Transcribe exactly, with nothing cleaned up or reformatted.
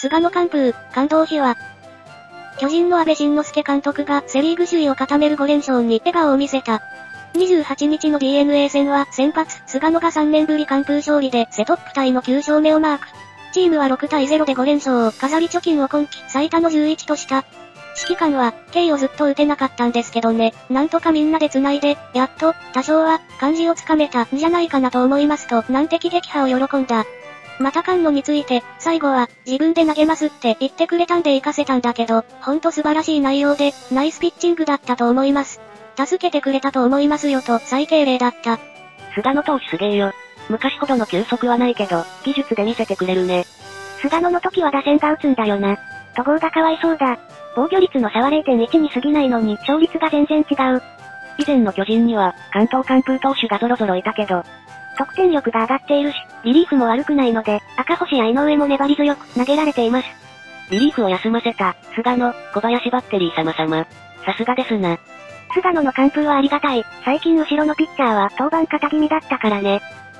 菅野完封、感動秘話。巨人の阿部慎之助監督がセリーグ首位を固めるご連勝に笑顔を見せた。にじゅうはちにちの ディーエヌエー 戦は先発、菅野がさんねんぶり完封勝利でセトップタイのきゅうしょうめをマーク。チームはろくたいゼロでご連勝を飾り貯金を今季最多のじゅういちとした。指揮官は、K をずっと打てなかったんですけどね、なんとかみんなで繋いで、やっと、多少は、感じをつかめたんじゃないかなと思いますと、難敵撃破を喜んだ。また菅野について、最後は、自分で投げますって言ってくれたんで行かせたんだけど、ほんと素晴らしい内容で、ナイスピッチングだったと思います。助けてくれたと思いますよと、最敬礼だった。 菅野投手すげえよ。昔ほどの球速はないけど、技術で見せてくれるね。 菅野の時は打線が打つんだよな。戸郷がかわいそうだ。防御率の差は れいてんいち に過ぎないのに、勝率が全然違う。 以前の巨人には、関東完封投手がぞろぞろいたけど、 得点力が上がっているし、リリーフも悪くないので、赤星や井上も粘り強く投げられています。 リリーフを休ませた、菅野、小林バッテリー様々。さすがですな。 菅野の完封はありがたい。最近後ろのピッチャーは登板肩気味だったからね。